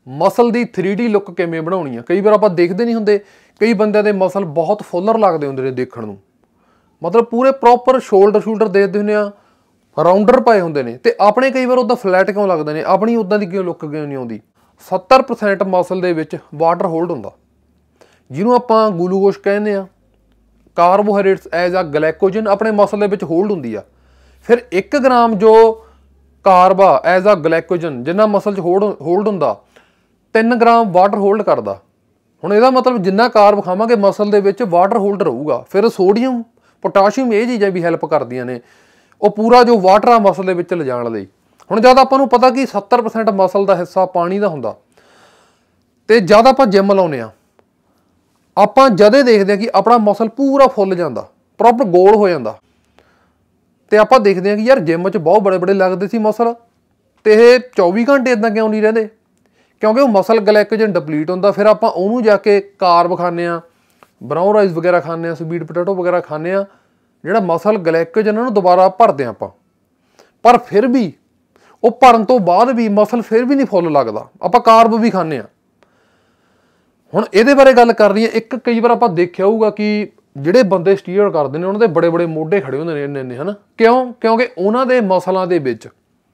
Muscle ਦੀ 3D look ਕਿਵੇਂ ਬਣਾਉਣੀ ਆ। ਕਈ ਵਾਰ ਆਪਾਂ ਦੇਖਦੇ ਨਹੀਂ ਹੁੰਦੇ, ਕਈ ਬੰਦਿਆਂ ਦੇ ਮਸਲ ਬਹੁਤ ਫੁੱਲਰ ਲੱਗਦੇ ਹੁੰਦੇ ਨੇ ਦੇਖਣ ਨੂੰ, ਮਤਲਬ ਪੂਰੇ ਪ੍ਰੋਪਰ ਸ਼ੋਲਡਰ ਦੇਖਦੇ ਹੁੰਦੇ ਆ, ਰਾਉਂਡਰ ਪਾਏ ਹੁੰਦੇ ਨੇ, ਤੇ ਆਪਣੇ ਕਈ ਵਾਰ ਉੱਦਾਂ ਫਲੈਟ ਕਿਉਂ ਲੱਗਦੇ ਨੇ, ਆਪਣੀ ਉੱਦਾਂ ਦੀ ਕਿਉਂ ਲੁੱਕ ਕਿਉਂ ਨਹੀਂ ਆਉਂਦੀ। 70% ਮਸਲ ਦੇ ਵਿੱਚ ਵਾਟਰ ਹੋਲਡ ਹੁੰਦਾ, ਜਿਹਨੂੰ ਆਪਾਂ ਗਲੂਕੋਜ਼ ਕਹਿੰਦੇ ਆ। ਕਾਰਬੋਹਾਈਡਰੇਟਸ ਐਜ਼ ਆ ਗਲਾਈਕੋਜਨ ਆਪਣੇ ਮਸਲ ਦੇ ਵਿੱਚ ਹੋਲਡ ਹੁੰਦੀ ਆ। ਫਿਰ 1 ਗ੍ਰਾਮ ਜੋ ਕਾਰਬ ਆ ਐਜ਼ ਆ ਗਲਾਈਕੋਜਨ ਜਿੰਨਾ ਮਸਲ 'ਚ ਹੋਲਡ ਹੁੰਦਾ, 3 ਗ੍ਰਾਮ ਵਾਟਰ ਹੋਲਡ ਕਰਦਾ। ਹੁਣ ਇਹਦਾ ਮਤਲਬ ਜਿੰਨਾ ਕਾਰਬ ਖਾਵਾਂਗੇ ਮਸਲ ਦੇ ਵਿੱਚ ਵਾਟਰ ਹੋਲਡ ਰਹੂਗਾ। ਫਿਰ ਸੋਡੀਅਮ ਪੋਟਾਸ਼ੀਅਮ ਇਹ ਚੀਜ਼ਾਂ ਵੀ ਹੈਲਪ ਕਰਦੀਆਂ ਨੇ ਉਹ ਪੂਰਾ ਜੋ ਵਾਟਰ ਆ ਮਸਲ ਦੇ ਵਿੱਚ ਲਿਜਾਣ ਲਈ। ਹੁਣ ਜਦ ਆਪਾਂ ਨੂੰ ਪਤਾ ਕਿ 70% ਮਸਲ ਦਾ ਹਿੱਸਾ ਪਾਣੀ ਦਾ ਹੁੰਦਾ, ਤੇ ਜਦ ਆਪਾਂ ਜਿਮ ਲਾਉਂਦੇ ਆ, ਆਪਾਂ ਜਦੇ ਦੇਖਦੇ ਹਾਂ ਕਿ ਆਪਣਾ ਮਸਲ ਪੂਰਾ ਫੁੱਲ ਜਾਂਦਾ, ਪ੍ਰੋਪਰ ਗੋਲ ਹੋ ਜਾਂਦਾ, ਤੇ ਆਪਾਂ ਦੇਖਦੇ ਹਾਂ ਕਿ ਯਾਰ ਜਿਮ 'ਚ ਬਹੁਤ ਬੜੇ ਲੱਗਦੇ ਸੀ ਮਸਲ, ਤੇ ਇਹ 24 ਘੰਟੇ ਇੱਦਾਂ ਕਿਉਂ ਨਹੀਂ ਰਹਿੰਦੇ, ਕਿਉਂਕਿ ਉਹ ਮਸਲ ਗਲਾਈਕੋਜਨ ਡਿਪਲੀਟ ਹੁੰਦਾ। ਫਿਰ ਆਪਾਂ ਉਹਨੂੰ ਜਾ ਕੇ ਕਾਰਬ ਖਾਂਦੇ ਹਾਂ, ਬਰਾਊਨ ਰਾਈਸ ਵਗੈਰਾ ਖਾਂਦੇ ਹਾਂ, ਸਵੀਟ ਪੋਟੈਟੋ ਵਗੈਰਾ ਖਾਂਦੇ ਹਾਂ, ਜਿਹੜਾ ਮਸਲ ਗਲਾਈਕੋਜਨ ਉਹਨੂੰ ਦੁਬਾਰਾ ਭਰਦੇ ਹਾਂ ਆਪਾਂ। ਪਰ ਫਿਰ ਵੀ ਉਹ ਭਰਨ ਤੋਂ ਬਾਅਦ ਵੀ ਮਸਲ ਫਿਰ ਵੀ ਨਹੀਂ ਫੁੱਲ ਲੱਗਦਾ, ਆਪਾਂ ਕਾਰਬ ਵੀ ਖਾਂਦੇ ਹਾਂ। ਹੁਣ ਇਹਦੇ ਬਾਰੇ ਗੱਲ ਕਰਨੀ ਹੈ। ਇੱਕ ਕਈ ਵਾਰ ਆਪਾਂ ਦੇਖਿਆ ਹੋਊਗਾ ਕਿ ਜਿਹੜੇ ਬੰਦੇ ਸਟੀਰੋਇਡ ਕਰਦੇ ਨੇ ਉਹਨਾਂ ਦੇ ਬੜੇ ਮੋਢੇ ਖੜੇ ਹੁੰਦੇ ਨੇ ਇੰਨੇ ਹੈ ਨਾ, ਕਿਉਂਕਿ ਉਹਨਾਂ ਦੇ ਮਸਲਾਂ ਦੇ ਵਿੱਚ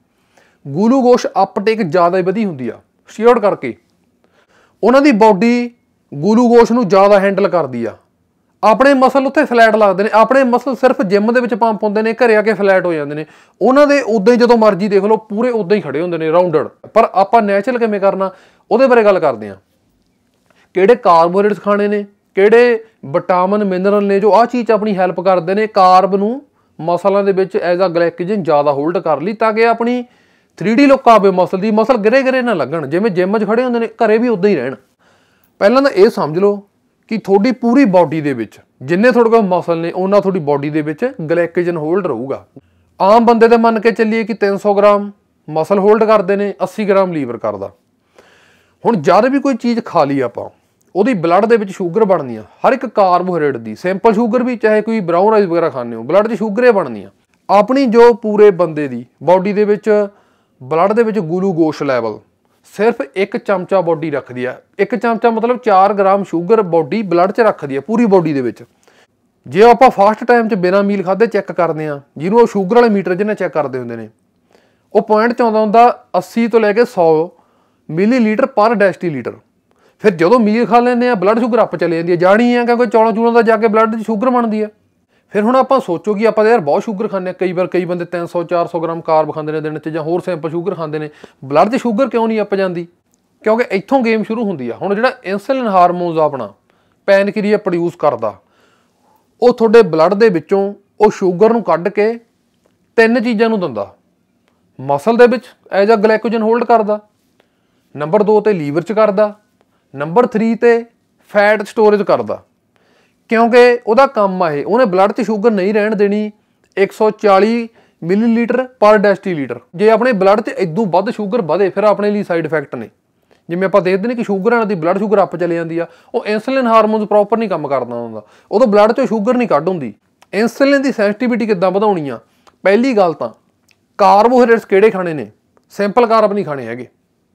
ਗਲੂਕੋਜ਼ ਅਪਟੇਕ ਜ਼ਿਆਦਾ ਵਧੀ ਹੁੰਦੀ ਆ ਸਟੀਰੋਇਡ ਕਰਕੇ। ਉਹਨਾਂ ਦੀ ਬਾਡੀ ਗਲੂਕੋਜ਼ ਨੂੰ ਜ਼ਿਆਦਾ ਹੈਂਡਲ ਕਰਦੀ ਆ। ਆਪਣੇ ਮਸਲ ਉੱਥੇ ਫਲੈਟ ਲੱਗਦੇ ਨੇ, ਆਪਣੇ ਮਸਲ ਸਿਰਫ ਜਿਮ ਦੇ ਵਿੱਚ ਪੰਪ ਹੁੰਦੇ ਨੇ, ਘਰੇ ਆ ਕੇ ਫਲੈਟ ਹੋ ਜਾਂਦੇ ਨੇ। ਉਹਨਾਂ ਦੇ ਉੱਦਾਂ ਹੀ ਜਦੋਂ ਮਰਜ਼ੀ ਦੇਖ ਲਓ ਪੂਰੇ ਉੱਦਾਂ ਹੀ ਖੜੇ ਹੁੰਦੇ ਨੇ ਰਾਊਂਡਡ। ਪਰ ਆਪਾਂ ਨੈਚੁਰਲ ਕਿਵੇਂ ਕਰਨਾ ਉਹਦੇ ਬਾਰੇ ਗੱਲ ਕਰਦੇ ਹਾਂ। ਕਿਹੜੇ ਕਾਰਬੋਹਾਈਡਰੇਟਸ ਖਾਣੇ ਨੇ, ਕਿਹੜੇ ਵਿਟਾਮਿਨ ਮਿਨਰਲ ਨੇ ਜੋ ਆਹ ਚੀਜ਼ ਆਪਣੀ ਹੈਲਪ ਕਰਦੇ ਨੇ ਕਾਰਬ ਨੂੰ ਮਸਲਾਂ ਦੇ ਵਿੱਚ ਐਜ਼ ਆ ਗਲਾਈਕੋਜਨ ਜ਼ਿਆਦਾ ਹੋਲਡ ਕਰ ਲਈ, ਤਾਂ ਕਿ ਆਪਣੀ 3D ਲੁੱਕ ਆਵੇ ਮਸਲ ਦੀ, ਮਸਲ ਗਿਰੇ ਨਾ ਲੱਗਣ, ਜਿਵੇਂ ਜਿਮ 'ਚ ਖੜੇ ਹੁੰਦੇ ਨੇ ਘਰੇ ਵੀ ਉੱਦਾਂ ਹੀ ਰਹਿਣ। ਪਹਿਲਾਂ ਤਾਂ ਇਹ ਸਮਝ ਲਓ ਕਿ ਤੁਹਾਡੀ ਪੂਰੀ ਬਾਡੀ ਦੇ ਵਿੱਚ ਜਿੰਨੇ ਤੁਹਾਡੇ ਕੋਲ ਮਸਲ ਨੇ ਉਹਨਾਂ ਤੁਹਾਡੀ ਬਾਡੀ ਦੇ ਵਿੱਚ ਗਲਾਈਕੋਜਨ ਹੋਲਡ ਰਹੂਗਾ। ਆਮ ਬੰਦੇ ਦੇ ਮੰਨ ਕੇ ਚੱਲੀਏ ਕਿ 300 ਗ੍ਰਾਮ ਮਸਲ ਹੋਲਡ ਕਰਦੇ ਨੇ, 80 ਗ੍ਰਾਮ ਲੀਵਰ ਕਰਦਾ। ਹੁਣ ਜਦ ਵੀ ਕੋਈ ਚੀਜ਼ ਖਾ ਲਈ ਆਪਾਂ, ਉਹਦੀ ਬਲੱਡ ਦੇ ਵਿੱਚ ਸ਼ੂਗਰ ਬਣਦੀ ਆ, ਹਰ ਇੱਕ ਕਾਰਬੋਹਾਈਡਰੇਟ ਦੀ, ਸਿੰਪਲ ਸ਼ੂਗਰ ਵੀ, ਚਾਹੇ ਕੋਈ ਬਰਾਊਨ ਰਾਈਸ ਵਗੈਰਾ ਖਾਂਦੇ ਹੋ, ਬਲੱਡ 'ਚ ਸ਼ੂਗਰ ਹੀ ਬਣਦੀ ਆ। ਆਪਣੀ ਜੋ ਪੂਰੇ ਬੰਦੇ ਦੀ ਬਾਡੀ ਦੇ ਵਿੱਚ ਬਲੱਡ ਦੇ ਵਿੱਚ ਗਲੂਕੋਜ਼ ਲੈਵਲ ਸਿਰਫ 1 ਚਮਚਾ ਬਾਡੀ ਰੱਖਦੀ ਆ। 1 ਚਮਚਾ ਮਤਲਬ 4 ਗ੍ਰਾਮ ਸ਼ੂਗਰ ਬਾਡੀ ਬਲੱਡ 'ਚ ਰੱਖਦੀ ਆ ਪੂਰੀ ਬਾਡੀ ਦੇ ਵਿੱਚ। ਜੇ ਆਪਾਂ ਫਾਸਟ ਟਾਈਮ 'ਚ ਬਿਨਾਂ ਮੀਲ ਖਾਧੇ ਚੈੱਕ ਕਰਦੇ ਹਾਂ, ਜਿਹਨੂੰ ਉਹ ਸ਼ੂਗਰ ਵਾਲੇ ਮੀਟਰ ਜਿਹਨਾਂ ਚੈੱਕ ਕਰਦੇ ਹੁੰਦੇ ਨੇ, ਉਹ ਪੁਆਇੰਟ 'ਚ ਆਉਂਦਾ ਹੁੰਦਾ 80 ਤੋਂ ਲੈ ਕੇ 100 ਮਿਲੀਲੀਟਰ ਪਰ ਡੈਸੀਲੀਟਰ। ਫਿਰ ਜਦੋਂ ਮੀਲ ਖਾ ਲੈਂਦੇ ਆ ਬਲੱਡ ਸ਼ੂਗਰ ਅੱਪ ਚਲੇ ਜਾਂਦੀ ਹੈ, ਜਾਣੀ ਹੈ ਕਿਉਂਕਿ ਚੌਲਾਂ ਦਾ ਜਾ ਕੇ ਬਲੱਡ 'ਚ ਸ਼ੂਗਰ ਬਣਦੀ ਹੈ। ਫਿਰ ਹੁਣ ਆਪਾਂ ਸੋਚੋ ਕਿ ਆਪਾਂ ਯਾਰ ਬਹੁਤ ਸ਼ੂਗਰ ਖਾਂਦੇ ਹਾਂ, ਕਈ ਬੰਦੇ 300-400 ਗ੍ਰਾਮ ਕਾਰਬ ਖਾਂਦੇ ਨੇ ਦਿਨ 'ਚ, ਜਾਂ ਹੋਰ ਸਿੰਪਲ ਸ਼ੂਗਰ ਖਾਂਦੇ ਨੇ, ਬਲੱਡ 'ਚ ਸ਼ੂਗਰ ਕਿਉਂ ਨਹੀਂ ਅੱਪ ਜਾਂਦੀ? ਕਿਉਂਕਿ ਇੱਥੋਂ ਗੇਮ ਸ਼ੁਰੂ ਹੁੰਦੀ ਆ। ਹੁਣ ਜਿਹੜਾ ਇਨਸੂਲਿਨ ਹਾਰਮੋਨਸ ਆਪਣਾ ਪੈਨਕ੍ਰੀਆ ਪ੍ਰੋਡਿਊਸ ਕਰਦਾ, ਉਹ ਤੁਹਾਡੇ ਬਲੱਡ ਦੇ ਵਿੱਚੋਂ ਉਹ ਸ਼ੂਗਰ ਨੂੰ ਕੱਢ ਕੇ 3 ਚੀਜ਼ਾਂ ਨੂੰ ਦਿੰਦਾ। ਮਸਲ ਦੇ ਵਿੱਚ ਐਜ਼ ਆ ਗਲਾਈਕੋਜਨ ਹੋਲਡ ਕਰਦਾ, ਨੰਬਰ 2 ਤੇ ਲੀਵਰ 'ਚ ਕਰਦਾ, ਨੰਬਰ 3 ਤੇ ਫੈਟ ਸਟੋਰੇਜ ਕਰਦਾ। ਕਿਉਂਕਿ ਉਹਦਾ ਕੰਮ ਆ ਇਹ, ਉਹਨੇ ਬਲੱਡ 'ਚ ਸ਼ੂਗਰ ਨਹੀਂ ਰਹਿਣ ਦੇਣੀ 140 ਮਿਲੀਲੀਟਰ ਪਰ ਡੈਸੀਲੀਟਰ। ਜੇ ਆਪਣੇ ਬਲੱਡ 'ਚ ਇਦੋਂ ਵੱਧ ਸ਼ੂਗਰ ਵਧੇ ਫਿਰ ਆਪਣੇ ਲਈ ਸਾਈਡ ਇਫੈਕਟ ਨੇ। ਜਿਵੇਂ ਆਪਾਂ ਦੇਖਦੇ ਨੇ ਕਿ ਸ਼ੂਗਰ ਵਾਲਿਆਂ ਦੀ ਬਲੱਡ ਸ਼ੂਗਰ ਅੱਪ ਚਲੇ ਜਾਂਦੀ ਆ, ਉਹ ਇਨਸੂਲਿਨ ਹਾਰਮੋਨਸ ਪ੍ਰੋਪਰ ਨਹੀਂ ਕੰਮ ਕਰਦਾ ਹੁੰਦਾ, ਉਦੋਂ ਬਲੱਡ 'ਚੋਂ ਸ਼ੂਗਰ ਨਹੀਂ ਕੱਢ ਹੁੰਦੀ। ਇਨਸੂਲਿਨ ਦੀ ਸੈਂਸਿਟੀਵਿਟੀ ਕਿੱਦਾਂ ਵਧਾਉਣੀ ਆ? ਪਹਿਲੀ ਗੱਲ ਤਾਂ ਕਾਰਬੋਹਾਈਡਰੇਟਸ ਕਿਹੜੇ ਖਾਣੇ ਨੇ? ਸਿੰਪਲ ਕਾਰਬ ਨਹੀਂ ਖਾਣੇ ਹੈਗੇ,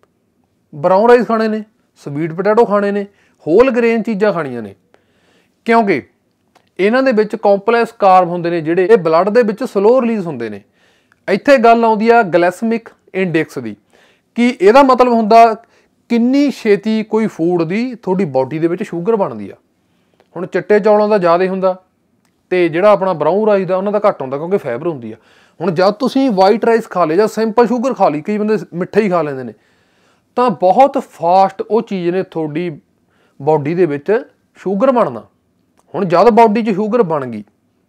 ਬਰਾਊਨ ਰਾਈਸ ਖਾਣੇ ਨੇ, ਸਵੀਟ ਪੋਟੈਟੋ ਖਾਣੇ ਨੇ, ਹੋਲ ਗ੍ਰੇਨ ਚੀਜ਼ਾਂ ਖਾਣੀਆਂ ਨੇ, ਕਿਉਂਕਿ ਇਹਨਾਂ ਦੇ ਵਿੱਚ ਕੰਪਲੈਕਸ ਕਾਰਬ ਹੁੰਦੇ ਨੇ ਜਿਹੜੇ ਇਹ ਬਲੱਡ ਦੇ ਵਿੱਚ ਸਲੋ ਰਿਲੀਜ਼ ਹੁੰਦੇ ਨੇ। ਇੱਥੇ ਗੱਲ ਆਉਂਦੀ ਆ ਗਲਾਈਸੈਮਿਕ ਇੰਡੈਕਸ ਦੀ, ਕਿ ਇਹਦਾ ਮਤਲਬ ਹੁੰਦਾ ਕਿੰਨੀ ਛੇਤੀ ਕੋਈ ਫੂਡ ਦੀ ਤੁਹਾਡੀ ਬਾਡੀ ਦੇ ਵਿੱਚ ਸ਼ੂਗਰ ਬਣਦੀ ਆ। ਹੁਣ ਚਿੱਟੇ ਚੌਲਾਂ ਦਾ ਜ਼ਿਆਦਾ ਹੁੰਦਾ ਤੇ ਜਿਹੜਾ ਆਪਣਾ ਬਰਾਊਨ ਰਾਈਸ ਦਾ ਉਹਨਾਂ ਦਾ ਘੱਟ ਹੁੰਦਾ, ਕਿਉਂਕਿ ਫਾਈਬਰ ਹੁੰਦੀ ਆ। ਹੁਣ ਜਦ ਤੁਸੀਂ ਵਾਈਟ ਰਾਈਸ ਖਾ ਲਿਆ ਜਾਂ ਸਿੰਪਲ ਸ਼ੂਗਰ ਖਾ ਲਈ, ਕਈ ਬੰਦੇ ਮਿੱਠਾ ਹੀ ਖਾ ਲੈਂਦੇ ਨੇ, ਤਾਂ ਬਹੁਤ ਫਾਸਟ ਉਹ ਚੀਜ਼ ਨੇ ਤੁਹਾਡੀ ਬਾਡੀ ਦੇ ਵਿੱਚ ਸ਼ੂਗਰ ਬਣਨਾ। ਹੁਣ ਜਦ ਬਾਡੀ 'ਚ ਸ਼ੂਗਰ ਬਣ ਗਈ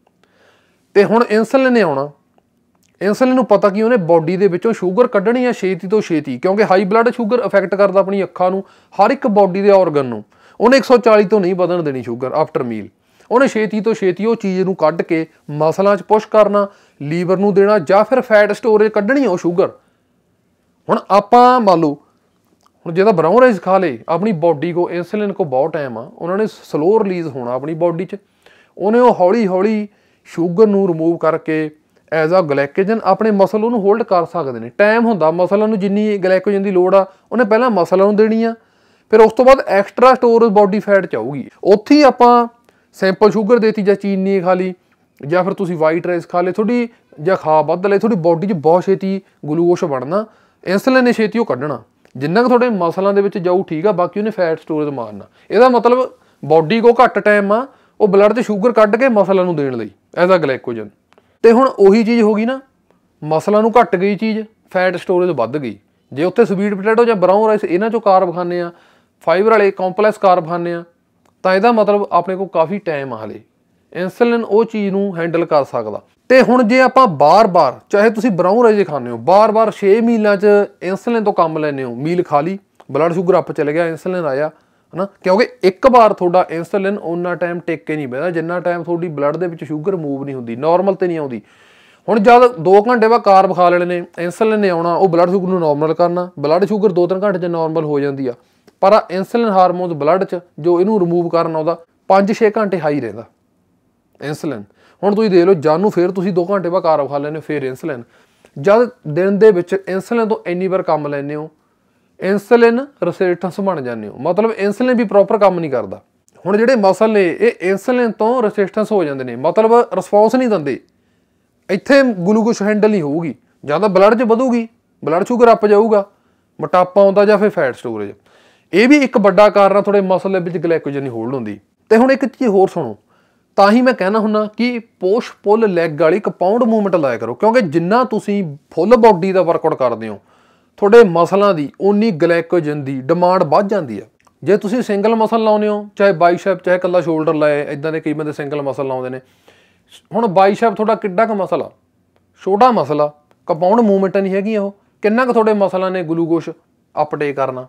ਤੇ ਹੁਣ ਇਨਸੂਲਿਨ ਨੇ ਆਉਣਾ। ਇਨਸੂਲਿਨ ਨੂੰ ਪਤਾ ਕਿ ਉਹਨੇ ਬਾਡੀ ਦੇ ਵਿੱਚੋਂ ਸ਼ੂਗਰ ਕੱਢਣੀ ਆ ਛੇਤੀ ਤੋਂ ਛੇਤੀ, ਕਿਉਂਕਿ ਹਾਈ ਬਲੱਡ ਸ਼ੂਗਰ ਅਫੈਕਟ ਕਰਦਾ ਆਪਣੀ ਅੱਖਾਂ ਨੂੰ, ਹਰ ਇੱਕ ਬਾਡੀ ਦੇ ਔਰਗਨ ਨੂੰ। ਉਹਨੇ 140 ਤੋਂ ਨਹੀਂ ਵਧਣ ਦੇਣੀ ਸ਼ੂਗਰ ਆਫਟਰ ਮੀਲ। ਉਹਨੇ ਛੇਤੀ ਤੋਂ ਛੇਤੀ ਉਹ ਚੀਜ਼ ਨੂੰ ਕੱਢ ਕੇ ਮਸਲਾਂ 'ਚ ਪੁਸ਼ ਕਰਨਾ, ਲੀਵਰ ਨੂੰ ਦੇਣਾ, ਜਾਂ ਫਿਰ ਫੈਟ ਸਟੋਰੇਜ ਕੱਢਣੀ ਉਹ ਸ਼ੂਗਰ। ਹੁਣ ਆਪਾਂ ਮੰਨ ਲਓ ਹੁਣ ਜੇ ਤਾਂ ਬਰਾਊਨ ਰਾਈਸ ਖਾ ਲੇ, ਆਪਣੀ ਬਾਡੀ ਕੋ ਇਨਸੂਲਿਨ ਕੋ ਬਹੁਤ ਟਾਈਮ ਆ, ਉਹਨਾਂ ਨੇ ਸਲੋ ਰਿਲੀਜ਼ ਹੋਣਾ ਆਪਣੀ ਬਾਡੀ 'ਚ। ਉਹਨੇ ਉਹ ਹੌਲੀ ਹੌਲੀ ਸ਼ੂਗਰ ਨੂੰ ਰਿਮੂਵ ਕਰਕੇ ਐਜ਼ ਆ ਗਲਾਈਕੋਜਨ ਆਪਣੇ ਮਸਲ ਉਹਨੂੰ ਹੋਲਡ ਕਰ ਸਕਦੇ ਨੇ। ਟਾਈਮ ਹੁੰਦਾ ਮਸਲਾਂ ਨੂੰ ਜਿੰਨੀ ਗਲਾਈਕੋਜਨ ਦੀ ਲੋੜ ਆ ਉਹਨੇ ਪਹਿਲਾਂ ਮਸਲਾਂ ਨੂੰ ਦੇਣੀ ਆ, ਫਿਰ ਉਸ ਤੋਂ ਬਾਅਦ ਐਕਸਟਰਾ ਸਟੋਰੇਜ ਬੋਡੀ ਫੈਟ ਚ ਆਊਗੀ। ਉੱਥੇ ਹੀ ਆਪਾਂ ਸਿੰਪਲ ਸ਼ੂਗਰ ਦੇਤੀ ਜਾਂ ਚੀਨੀ ਖਾ ਲਈ ਜਾਂ ਫਿਰ ਤੁਸੀਂ ਵਾਈਟ ਰਾਈਸ ਖਾ ਲਏ, ਤੁਹਾਡੀ ਜਾਂ ਖਾ ਵੱਧ ਲਏ, ਤੁਹਾਡੀ ਬੋਡੀ 'ਚ ਬਹੁਤ ਛੇਤੀ ਗਲੂਕੋਸ਼ ਬਣਨਾ, ਇੰਸੂਲਿਨ ਨੇ ਛੇਤੀ ਉਹ ਕੱਢਣਾ। ਜਿੰਨਾ ਕੁ ਤੁਹਾਡੇ ਮਸਲਾਂ ਦੇ ਵਿੱਚ ਜਾਊ ਠੀਕ ਆ, ਬਾਕੀ ਉਹਨੇ ਫੈਟ ਸਟੋਰੇਜ ਮਾਰਨਾ। ਇਹਦਾ ਮਤਲਬ ਬੋਡੀ ਕੋ ਘੱਟ ਟਾਈਮ ਆ ਉਹ ਬਲੱਡ 'ਚ ਸ਼ੂਗਰ ਕੱਢ ਕੇ ਮਸਲਾਂ ਨੂੰ ਦੇਣ ਲਈ ਐਜ਼ ਆ ਗਲਾਈਕੋਜਨ। ਤੇ ਹੁਣ ਉਹੀ ਚੀਜ਼ ਹੋ ਗਈ ਨਾ, ਮਸਲਾਂ ਨੂੰ ਘੱਟ ਗਈ ਚੀਜ਼, ਫੈਟ ਸਟੋਰੇਜ ਵੱਧ ਗਈ। ਜੇ ਉੱਥੇ ਸਵੀਟ ਪੋਟੈਟੋ ਜਾਂ ਬਰਾਊਨ ਰਾਈਸ ਇਹਨਾਂ 'ਚੋਂ ਕਾਰਬ ਖਾਂਦੇ ਆ, ਫਾਈਬਰ ਵਾਲੇ ਕੰਪਲੈਕਸ ਕਾਰਬ ਖਾਂਦੇ ਆ, ਤਾਂ ਇਹਦਾ ਮਤਲਬ ਆਪਣੇ ਕੋਲ ਕਾਫੀ ਟਾਈਮ ਆ ਹਲੇ, ਇੰਸੂਲਿਨ ਉਹ ਚੀਜ਼ ਨੂੰ ਹੈਂਡਲ ਕਰ ਸਕਦਾ। ਤੇ ਹੁਣ ਜੇ ਆਪਾਂ ਬਾਰ-ਬਾਰ, ਚਾਹੇ ਤੁਸੀਂ ਬਰਾਊਨ ਰਾਈਸ ਖਾਂਦੇ ਹੋ, ਬਾਰ-ਬਾਰ 6 ਮੀਲਾਂ 'ਚ ਇੰਸੂਲਿਨ ਤੋਂ ਕੰਮ ਲੈਂਦੇ ਹੋ, ਮੀਲ ਖਾ ਲਈ, ਬਲੱਡ ਸ਼ੂਗਰ ਅੱਪ ਚਲੇ ਗਿਆ, ਇੰਸੂਲਿਨ ਆਇਆ, ਹੈ ਨਾ, ਕਿਉਂਕਿ ਇੱਕ ਵਾਰ ਤੁਹਾਡਾ ਇੰਸੂਲਿਨ ਓਨਾ ਟਾਈਮ ਟਿਕ ਕੇ ਨਹੀਂ ਬਹਿੰਦਾ ਜਿੰਨਾ ਟਾਈਮ ਤੁਹਾਡੀ ਬਲੱਡ ਦੇ ਵਿੱਚ ਸ਼ੂਗਰ ਮੂਵ ਨਹੀਂ ਹੁੰਦੀ, ਨੋਰਮਲ ਤੇ ਨਹੀਂ ਆਉਂਦੀ। ਹੁਣ ਜਦ 2 ਘੰਟੇ ਬਾਅਦ ਕਾਰਬ ਖਾ ਲੈਣੇ ਨੇ, ਇੰਸੂਲਿਨ ਨੇ ਆਉਣਾ, ਉਹ ਬਲੱਡ ਸ਼ੂਗਰ ਨੂੰ ਨੋਰਮਲ ਕਰਨਾ, ਬਲੱਡ ਸ਼ੂਗਰ 2-3 ਘੰਟੇ 'ਚ ਨੋਰਮਲ ਹੋ ਜਾਂਦੀ ਆ। ਪਰ ਆ ਇੰਸੂਲਿਨ ਹਾਰਮੋਨ ਬਲੱਡ 'ਚ ਜੋ ਇਹਨੂੰ ਰਿਮੂਵ ਕਰਨ ਆਉਂਦਾ 5-6 ਘੰਟੇ ਹਾਈ ਰਹਿੰਦਾ ਇੰਸੂਲਿਨ। ਹੁਣ ਤੁਸੀਂ ਦੇਖ ਲਓ, ਜਾਨੂੰ ਫਿਰ ਤੁਸੀਂ 2 ਘੰਟੇ ਬਾਅਦ ਕਾਰਬ ਖਾ ਲੈਂਦੇ ਹੋ, ਫਿਰ ਇੰਸੂਲਿਨ। ਜਦ ਦਿਨ ਦੇ ਵਿੱਚ ਇੰਸੂਲਿਨ ਤੋਂ ਇੰਨੀ ਵਾਰ ਕੰਮ ਲੈਂਦੇ ਹੋ, ਇੰਸੂਲਿਨ ਰੈਸਿਸਟੈਂਸ ਬਣ ਜਾਂਦੇ ਹੋ, ਮਤਲਬ ਇੰਸੂਲਿਨ ਵੀ ਪ੍ਰੋਪਰ ਕੰਮ ਨਹੀਂ ਕਰਦਾ। ਹੁਣ ਜਿਹੜੇ ਮਸਲ ਨੇ ਇਹ ਇੰਸੂਲਿਨ ਤੋਂ ਰੈਸਿਸਟੈਂਸ ਹੋ ਜਾਂਦੇ ਨੇ, ਮਤਲਬ ਰਿਸਪੌਂਸ ਨਹੀਂ ਦਿੰਦੇ, ਇੱਥੇ ਗਲੂਕੋਜ਼ ਹੈਂਡਲ ਨਹੀਂ ਹੋਊਗੀ, ਜਾਂ ਤਾਂ ਬਲੱਡ 'ਚ ਵਧੂਗੀ, ਬਲੱਡ ਸ਼ੂਗਰ ਅੱਪ ਜਾਊਗਾ, ਮੋਟਾਪਾ ਆਉਂਦਾ, ਜਾਂ ਫਿਰ ਫੈਟ ਸਟੋਰੇਜ। ਇਹ ਵੀ ਇੱਕ ਵੱਡਾ ਕਾਰਨ ਆ ਤੁਹਾਡੇ ਮਸਲ ਦੇ ਵਿੱਚ ਗਲਾਈਕੋਜਨ ਨਹੀਂ ਹੋਲਡ ਹੁੰਦੀ। ਤੇ ਹੁਣ ਇੱਕ ਚੀਜ਼ ਹੋਰ ਸੁਣੋ, ਤਾਂ ਹੀ ਮੈਂ ਕਹਿਣਾ ਹੁੰਦਾ ਕਿ ਪੁਸ਼ ਪੁੱਲ ਲੈਗ ਵਾਲੀ ਕੰਪਾਊਂਡ ਮੂਵਮੈਂਟ ਲਾਇਆ ਕਰੋ, ਕਿਉਂਕਿ ਜਿੰਨਾ ਤੁਸੀਂ ਫੁੱਲ ਬੋਡੀ ਦਾ ਵਰਕਆਊਟ ਕਰਦੇ ਹੋ ਤੁਹਾਡੇ ਮਸਲਾਂ ਦੀ ਓਨੀ ਗਲਾਈਕੋਜਨ ਦੀ ਡਿਮਾਂਡ ਵੱਧ ਜਾਂਦੀ ਆ। ਜੇ ਤੁਸੀਂ ਸਿੰਗਲ ਮਸਲ ਲਾਉਂਦੇ ਹੋ, ਚਾਹੇ ਬਾਈਸੈਪ ਚਾਹੇ ਇਕੱਲਾ ਸ਼ੋਲਡਰ ਲਾਏ, ਇਦਾਂ ਦੇ ਕਈ ਬੰਦੇ ਸਿੰਗਲ ਮਸਲ ਲਾਉਂਦੇ ਨੇ। ਹੁਣ ਬਾਈਸੈਪ ਤੁਹਾਡਾ ਕਿੱਡਾ ਕੁ ਮਸਲ ਆ, ਛੋਟਾ ਮਸਲ ਆ, ਕੰਪਾਊਂਡ ਮੂਵਮੈਂਟ ਨਹੀਂ ਹੈਗੀ ਉਹ, ਕਿੰਨਾ ਕੁ ਤੁਹਾਡੇ ਮਸਲਾਂ ਨੇ ਗਲੂਕੋਸ਼ ਅਪਟੇਕ ਕਰਨਾ।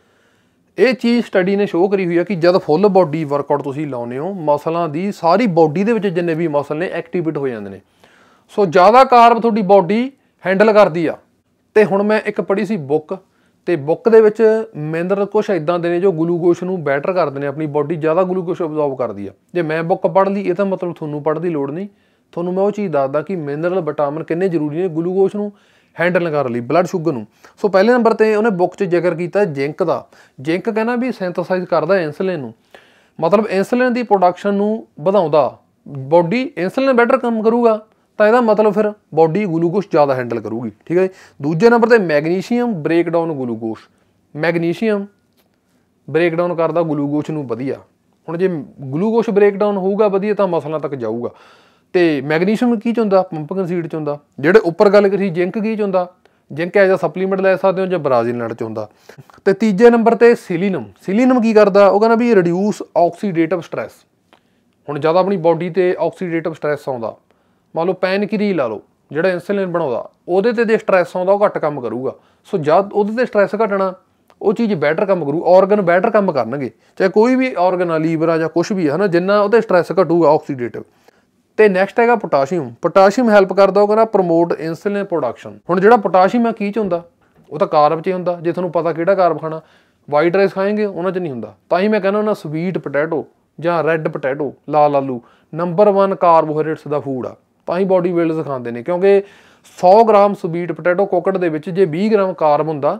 ਇਹ ਚੀਜ਼ ਸਟੱਡੀ ਨੇ ਸ਼ੋਅ ਕਰੀ ਹੋਈ ਆ ਕਿ ਜਦ ਫੁੱਲ ਬੋਡੀ ਵਰਕਆਊਟ ਤੁਸੀਂ ਲਾਉਂਦੇ ਹੋ, ਮਸਲਾਂ ਦੀ ਸਾਰੀ ਬੋਡੀ ਦੇ ਵਿੱਚ ਜਿੰਨੇ ਵੀ ਮਸਲ ਨੇ ਐਕਟੀਵੇਟ ਹੋ ਜਾਂਦੇ ਨੇ। ਸੋ ਜ਼ਿਆਦਾ ਕਾਰਬ ਤੁਹਾਡੀ ਬੋਡੀ ਹੈਂਡਲ ਕਰਦੀ ਆ। ਤੇ ਹੁਣ ਮੈਂ ਇੱਕ ਪੜ੍ਹੀ ਸੀ ਬੁੱਕ, ਤੇ ਬੁੱਕ ਦੇ ਵਿੱਚ ਮਿਨਰਲ ਕੁਛ ਇੱਦਾਂ ਦੇ ਨੇ ਜੋ ਗਲੂਕੋਸ਼ ਨੂੰ ਬੈਟਰ ਕਰਦੇ ਨੇ, ਆਪਣੀ ਬੋਡੀ ਜ਼ਿਆਦਾ ਗਲੂਕੋਸ਼ ਅਬਜ਼ੌਰਬ ਕਰਦੀ ਆ। ਜੇ ਮੈਂ ਬੁੱਕ ਪੜ੍ਹ ਲਈ ਇਹ ਤਾਂ ਮਤਲਬ ਤੁਹਾਨੂੰ ਪੜ੍ਹਨ ਦੀ ਲੋੜ ਨਹੀਂ, ਤੁਹਾਨੂੰ ਮੈਂ ਉਹ ਚੀਜ਼ ਦੱਸਦਾ ਕਿ ਮਿਨਰਲ ਵਿਟਾਮਿਨ ਕਿੰਨੇ ਜ਼ਰੂਰੀ ਨੇ ਗਲੂਕੋਸ਼ ਨੂੰ ਹੈਂਡਲ ਕਰਨ ਲਈ, ਬਲੱਡ ਸ਼ੂਗਰ ਨੂੰ। ਸੋ ਪਹਿਲੇ ਨੰਬਰ 'ਤੇ ਉਹਨੇ ਬੁੱਕ 'ਚ ਜ਼ਿਕਰ ਕੀਤਾ ਜ਼ਿੰਕ ਦਾ। ਜ਼ਿੰਕ ਕਹਿੰਦਾ ਵੀ ਸਿੰਥੇਸਾਈਜ਼ ਕਰਦਾ ਇੰਸੂਲਿਨ ਨੂੰ, ਮਤਲਬ ਇੰਸੂਲਿਨ ਦੀ ਪ੍ਰੋਡਕਸ਼ਨ ਨੂੰ ਵਧਾਉਂਦਾ। ਬੋਡੀ ਇੰਸੂਲਿਨ ਬੈਟਰ ਕੰਮ ਕਰੂਗਾ ਤਾਂ ਇਹਦਾ ਮਤਲਬ ਫਿਰ ਬੋਡੀ ਗਲੂਕੋਸ਼ ਜ਼ਿਆਦਾ ਹੈਂਡਲ ਕਰੂਗੀ, ਠੀਕ ਹੈ ਜੀ। ਦੂਜੇ ਨੰਬਰ 'ਤੇ magnesium break down glucose. Magnesium break down ਕਰਦਾ ਗਲੂਕੋਸ਼ ਨੂੰ ਵਧੀਆ। ਹੁਣ ਜੇ ਗਲੂਕੋਸ਼ ਬ੍ਰੇਕ ਡਾਊਨ ਹੋਊਗਾ ਵਧੀਆ ਤਾਂ ਮਸਲਾਂ ਤੱਕ ਜਾਊਗਾ। ਤੇ ਮੈਗਨੀਸ਼ੀਅਮ ਕੀ 'ਚ ਹੁੰਦਾ, ਪੰਪਕਿਨ ਸੀਡ 'ਚ ਹੁੰਦਾ। ਜਿਹੜੇ ਉੱਪਰ ਗੱਲ ਕਰੀ ਜ਼ਿੰਕ ਕੀ 'ਚ ਹੁੰਦਾ, ਜ਼ਿੰਕ ਐਜ਼ ਆ ਸਪਲੀਮੈਂਟ ਲੈ ਸਕਦੇ ਹੋ ਜਾਂ ਬ੍ਰਾਜ਼ੀਲ ਨਟ 'ਚ ਹੁੰਦਾ। ਤੇ ਤੀਜੇ ਨੰਬਰ 'ਤੇ ਸਿਲੀਨਮ। ਸਿਲੀਨਮ ਕੀ ਕਰਦਾ, ਉਹ ਕਹਿੰਦਾ ਵੀ ਰਿਡਿਊਸ ਆਕਸੀਡੇਟਿਵ ਸਟ੍ਰੈਸ। ਹੁਣ ਜਦ ਆਪਣੀ ਬੋਡੀ 'ਤੇ ਆਕਸੀਡੇਟਿਵ ਸਟ੍ਰੈਸ ਆਉਂਦਾ, ਮੰਨ ਲਓ ਪੈਨਕਿਰੀ ਲਾ ਲਓ ਜਿਹੜਾ ਇੰਸੂਲਿਨ ਬਣਾਉਂਦਾ, ਉਹਦੇ 'ਤੇ ਜੇ ਸਟ੍ਰੈਸ ਆਉਂਦਾ ਉਹ ਘੱਟ ਕੰਮ ਕਰੂਗਾ। ਸੋ ਜਦ ਉਹਦੇ 'ਤੇ ਸਟ੍ਰੈਸ ਘਟਣਾ ਉਹ ਚੀਜ਼ ਬੈਟਰ ਕੰਮ ਕਰੂ, ਔਰਗਨ ਬੈਟਰ ਕੰਮ ਕਰਨਗੇ, ਚਾਹੇ ਕੋਈ ਵੀ ਔਰਗਨ ਆ, ਲੀਵਰ ਆ ਜਾਂ ਕੁਛ ਵੀ ਹੈ ਨਾ, ਜਿੰਨਾ ਉਹਦੇ ਸਟ੍ਰੈਸ ਘਟੂਗਾ ਆਕਸੀਡੇਟਿਵ। ਤੇ ਨੈਕਸਟ ਹੈਗਾ ਪੋਟਾਸ਼ੀਅਮ। ਪੋਟਾਸ਼ੀਅਮ ਹੈਲਪ ਕਰਦਾ, ਉਹ ਕਹਿੰਦਾ ਪ੍ਰਮੋਟ ਇੰਸੂਲਿਨ ਪ੍ਰੋਡਕਸ਼ਨ। ਹੁਣ ਜਿਹੜਾ ਪੋਟਾਸ਼ੀਅਮ ਆ ਕੀ 'ਚ ਹੁੰਦਾ, ਉਹ ਤਾਂ ਕਾਰਬ 'ਚ ਹੀ ਹੁੰਦਾ। ਜੇ ਤੁਹਾਨੂੰ ਪਤਾ ਕਿਹੜਾ ਕਾਰਬ ਖਾਣਾ, ਵਾਈਟ ਰਾਈਸ ਖਾਏਂਗੇ ਉਹਨਾਂ 'ਚ ਨਹੀਂ ਹੁੰਦਾ। ਤਾਂ ਹੀ ਮੈਂ ਕਹਿੰਦਾ ਉਹਨਾਂ ਸਵੀਟ ਪੋਟੈਟੋ ਜਾਂ ਰੈੱਡ ਪੋਟੈਟੋ, ਲਾਲ ਆਲੂ ਨੰਬਰ 1 ਕਾਰਬੋਹਾਈਡਰੇਟਸ ਦਾ ਫੂਡ ਆ। ਤਾਂ ਹੀ ਬੋਡੀ ਬਿਲਡਰਸ ਖਾਂਦੇ ਨੇ, ਕਿਉਂਕਿ 100 ਗ੍ਰਾਮ ਸਵੀਟ ਪੋਟੈਟੋ ਕੁੱਕੜ ਦੇ ਵਿੱਚ ਜੇ 20 ਗ੍ਰਾਮ ਕਾਰਬ ਹੁੰਦਾ,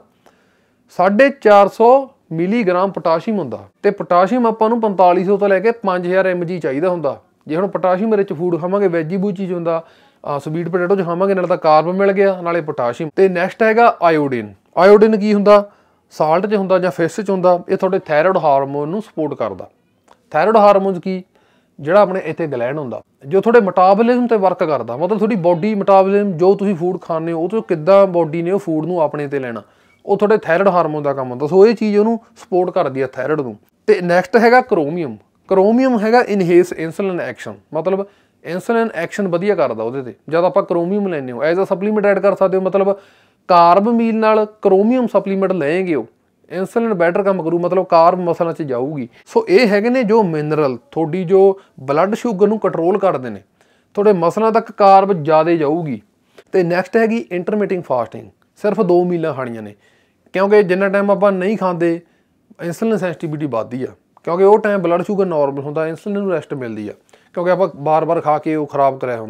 450 ਮਿਲੀਗ੍ਰਾਮ ਪੋਟਾਸ਼ੀਅਮ ਹੁੰਦਾ। ਤੇ ਪੋਟਾਸ਼ੀਅਮ ਆਪਾਂ ਨੂੰ 4500 ਤੋਂ ਲੈ ਕੇ 5000 mg ਚਾਹੀਦਾ ਹੁੰਦਾ। ਜੇ ਹੁਣ ਪੋਟਾਸ਼ੀਅਮ ਰਿਚ ਫੂਡ ਖਾਵਾਂਗੇ, ਵੈਜੀ ਬੂਜੀ 'ਚ ਹੁੰਦਾ, ਸਵੀਟ ਪੋਟੈਟੋ 'ਚ ਖਾਵਾਂਗੇ, ਨਾਲੇ ਤਾਂ ਕਾਰਬ ਮਿਲ ਗਿਆ ਨਾਲੇ ਪੋਟਾਸ਼ੀਅਮ। ਤੇ ਨੈਕਸਟ ਹੈਗਾ ਆਇਓਡੀਨ। ਆਇਓਡੀਨ ਕੀ ਹੁੰਦਾ, ਸਾਲਟ 'ਚ ਹੁੰਦਾ ਜਾਂ ਫਿਸ਼ 'ਚ ਹੁੰਦਾ। ਇਹ ਤੁਹਾਡੇ ਥਾਇਰੋਇਡ ਹਾਰਮੋਨ ਨੂੰ ਸਪੋਰਟ ਕਰਦਾ। ਥਾਇਰੋਇਡ ਹਾਰਮੋਨ ਕੀ, ਜਿਹੜਾ ਆਪਣੇ ਇੱਥੇ ਗਲੈਂਡ ਹੁੰਦਾ ਜੋ ਤੁਹਾਡੇ ਮੈਟਾਬੋਲਿਜ਼ਮ 'ਤੇ ਵਰਕ ਕਰਦਾ, ਮਤਲਬ ਤੁਹਾਡੀ ਬੋਡੀ ਮੈਟਾਬੋਲਿਜ਼ਮ ਜੋ ਤੁਸੀਂ ਫੂਡ ਖਾਂਦੇ ਹੋ ਉਹ ਤੋਂ ਕਿੱਦਾਂ ਬੋਡੀ ਨੇ ਉਹ ਫੂਡ ਨੂੰ ਆਪਣੇ 'ਤੇ ਲੈਣਾ, ਉਹ ਤੁਹਾਡੇ ਥਾਇਰੋਇਡ ਹਾਰਮੋਨ ਦਾ ਕੰਮ ਹੁੰਦਾ। ਸੋ ਇਹ ਚੀਜ਼ ਉਹਨੂੰ ਸਪੋਰਟ ਕਰਦੀ ਹੈ ਥਾਇਰੋਇਡ ਨੂੰ। ਤੇ ਨੈਕਸਟ ਹੈਗਾ ਕ੍ਰੋਮੀਅਮ। ਕ੍ਰੋਮੀਅਮ ਹੈਗਾ ਇਨਹੇਸ ਇੰਸੂਲਿਨ ਐਕਸ਼ਨ, ਮਤਲਬ ਇੰਸੂਲਿਨ ਐਕਸ਼ਨ ਵਧੀਆ ਕਰਦਾ ਉਹਦੇ 'ਤੇ। ਜਦ ਆਪਾਂ ਕ੍ਰੋਮੀਅਮ ਲੈਂਦੇ ਹੋ ਐਜ਼ ਆ ਸਪਲੀਮੈਂਟ ਐਡ ਕਰ ਸਕਦੇ ਹੋ, ਮਤਲਬ ਕਾਰਬ ਮੀਲ ਨਾਲ ਕ੍ਰੋਮੀਅਮ ਸਪਲੀਮੈਂਟ ਲਏਗੇ ਉਹ ਇੰਸੂਲਿਨ ਬੈਟਰ ਕੰਮ ਕਰੂ, ਮਤਲਬ ਕਾਰਬ ਮਸਲਾਂ 'ਚ ਜਾਊਗੀ। ਸੋ ਇਹ ਹੈਗੇ ਨੇ ਜੋ ਮਿਨਰਲ ਤੁਹਾਡੀ ਜੋ ਬਲੱਡ ਸ਼ੂਗਰ ਨੂੰ ਕੰਟਰੋਲ ਕਰਦੇ ਨੇ, ਤੁਹਾਡੇ ਮਸਲਾਂ ਤੱਕ ਕਾਰਬ ਜ਼ਿਆਦਾ ਜਾਊਗੀ। ਤੇ ਨੈਕਸਟ ਹੈਗੀ ਇੰਟਰਮੀਟਿੰਗ ਫਾਸਟਿੰਗ। ਸਿਰਫ 2 ਮੀਲਾਂ ਖਾਣੀਆਂ ਨੇ, ਕਿਉਂਕਿ ਜਿੰਨਾ ਟਾਈਮ ਆਪਾਂ ਨਹੀਂ ਖਾਂਦੇ ਇੰਸੂਲਿਨ ਸੈਂਸਿਟੀਵਿਟੀ ਵੱਧਦੀ ਆ, ਕਿਉਂਕਿ ਉਹ ਟਾਈਮ ਬਲੱਡ ਸ਼ੂਗਰ ਨੋਰਮਲ ਹੁੰਦਾ, ਇੰਸੂਲਿਨ ਨੂੰ ਰੈਸਟ ਮਿਲਦੀ ਆ, ਕਿਉਂਕਿ ਆਪਾਂ ਬਾਰ-ਬਾਰ ਖਾ ਕੇ ਉਹ ਖਰਾਬ ਕਰਿਆ ਹੁੰਦਾ।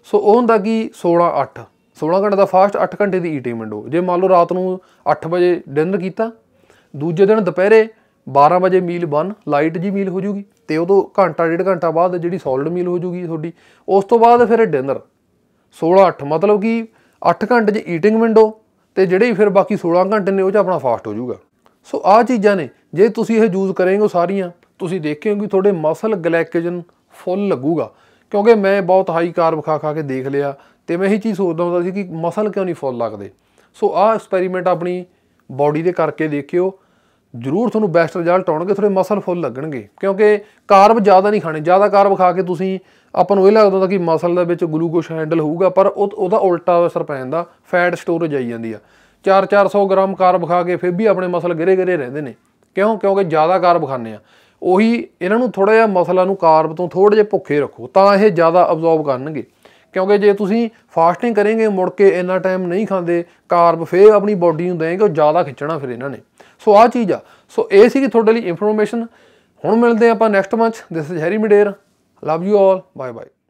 ਸੋ ਉਹ ਹੁੰਦਾ ਕਿ 16-8 16 ਘੰਟੇ ਦਾ ਫਾਸਟ, 8 ਘੰਟੇ ਦੀ ਈਟਿੰਗ ਵਿੰਡੋ। ਜੇ ਮੰਨ ਲਓ ਰਾਤ ਨੂੰ 8 ਵਜੇ ਡਿਨਰ ਕੀਤਾ, ਦੂਜੇ ਦਿਨ ਦੁਪਹਿਰੇ 12 ਵਜੇ ਮੀਲ 1 ਲਾਈਟ ਜੀ ਮੀਲ ਹੋ ਜੂਗੀ, ਤੇ ਉਦੋਂ ਘੰਟਾ 1.5 ਘੰਟਾ ਬਾਅਦ ਜਿਹੜੀ ਸੋਲਿਡ ਮੀਲ ਹੋ ਜੂਗੀ ਤੁਹਾਡੀ। ਉਸ ਤੋਂ ਬਾਅਦ ਫਿਰ ਡਿਨਰ 16-8, ਮਤਲਬ ਕਿ 8 ਘੰਟੇ 'ਚ ਈਟਿੰਗ ਵਿੰਡੋ, ਤੇ ਜਿਹੜੇ ਫਿਰ ਬਾਕੀ 16 ਘੰਟੇ ਨੇ ਉਹ 'ਚ ਆਪਣਾ ਫਾਸਟ ਹੋ ਜੂਗਾ। ਸੋ ਆਹ ਚੀਜ਼ਾਂ ਨੇ, ਜੇ ਤੁਸੀਂ ਇਹ ਯੂਜ਼ ਕਰੇਂਗੇ ਸਾਰੀਆਂ, ਤੁਸੀਂ ਦੇਖਿਓ ਕਿ ਤੁਹਾਡੇ ਮਸਲ ਗਲਾਈਕੋਜਨ ਫੁੱਲ ਲੱਗੂਗਾ। ਕਿਉਂਕਿ ਮੈਂ ਬਹੁਤ ਹਾਈ ਕਾਰਬ ਖਾ ਕੇ ਦੇਖ ਲਿਆ, ਤੇ ਮੈਂ ਇਹੀ ਚੀਜ਼ ਸੋਚਦਾ ਹੁੰਦਾ ਸੀ ਕਿ ਮਸਲ ਕਿਉਂ ਨਹੀਂ ਫੁੱਲ ਲੱਗਦੇ। ਸੋ ਆਹ ਐਕਸਪੈਰੀਮੈਂਟ ਆਪਣੀ ਬੋਡੀ ਦੇ ਕਰਕੇ ਦੇਖਿਓ, ਜ਼ਰੂਰ ਤੁਹਾਨੂੰ ਬੈਸਟ ਰਿਜ਼ਲਟ ਆਉਣਗੇ, ਤੁਹਾਡੇ ਮਸਲ ਫੁੱਲ ਲੱਗਣਗੇ। ਕਿਉਂਕਿ ਕਾਰਬ ਜ਼ਿਆਦਾ ਨਹੀਂ ਖਾਣੇ, ਜ਼ਿਆਦਾ ਕਾਰਬ ਖਾ ਕੇ ਤੁਸੀਂ ਆਪਾਂ ਨੂੰ ਇਹ ਲੱਗਦਾ ਹੁੰਦਾ ਕਿ ਮਸਲ ਦੇ ਵਿੱਚ ਗਲੂਕੋਜ਼ ਹੈਂਡਲ ਹੋਊਗਾ, ਪਰ ਉਹਦਾ ਉਲਟਾ ਅਸਰ ਪੈ ਜਾਂਦਾ, ਫੈਟ ਸਟੋਰੇਜ ਆਈ ਜਾਂਦੀ ਆ। 400 ਗ੍ਰਾਮ ਕਾਰਬ ਖਾ ਕੇ ਫਿਰ ਵੀ ਆਪਣੇ ਮਸਲ ਗਿਰੇ ਰਹਿੰਦੇ ਨੇ। ਕਿਉਂ? ਕਿਉਂਕਿ ਜ਼ਿਆਦਾ ਕਾਰਬ ਖਾਂਦੇ ਆ। ਉਹੀ ਇਹਨਾਂ ਨੂੰ ਥੋੜ੍ਹਾ ਜਿਹਾ ਮਸਲਾਂ ਨੂੰ ਕਾਰਬ ਤੋਂ ਥੋੜ੍ਹੇ ਜਿਹੇ ਭੁੱਖੇ ਰੱਖੋ, ਤਾਂ ਇਹ ਜ਼ਿਆਦਾ ਅਬਜ਼ੋਰਬ ਕਰਨਗੇ। ਕਿਉਂਕਿ ਜੇ ਤੁਸੀਂ ਫਾਸਟਿੰਗ ਕਰੇਂਗੇ, ਮੁੜ ਕੇ ਇੰਨਾ ਟਾਈਮ ਨਹੀਂ ਖਾਂਦੇ ਕਾਰਬ, ਫਿਰ ਆਪਣੀ ਬੋਡੀ ਨੂੰ ਦੇਂਗੇ, ਉਹ ਜ਼ਿਆਦਾ ਖਿੱਚਣਾ ਫਿਰ ਇਹਨਾਂ ਨੇ। ਸੋ ਆਹ ਚੀਜ਼ ਆ। ਸੋ ਇਹ ਸੀਗੀ ਤੁਹਾਡੇ ਲਈ ਇਨਫੋਰਮੇਸ਼ਨ। ਹੁਣ ਮਿਲਦੇ ਆਪਾਂ next month. This is Harry ਮਿਡੇਰ। Love you all. Bye bye.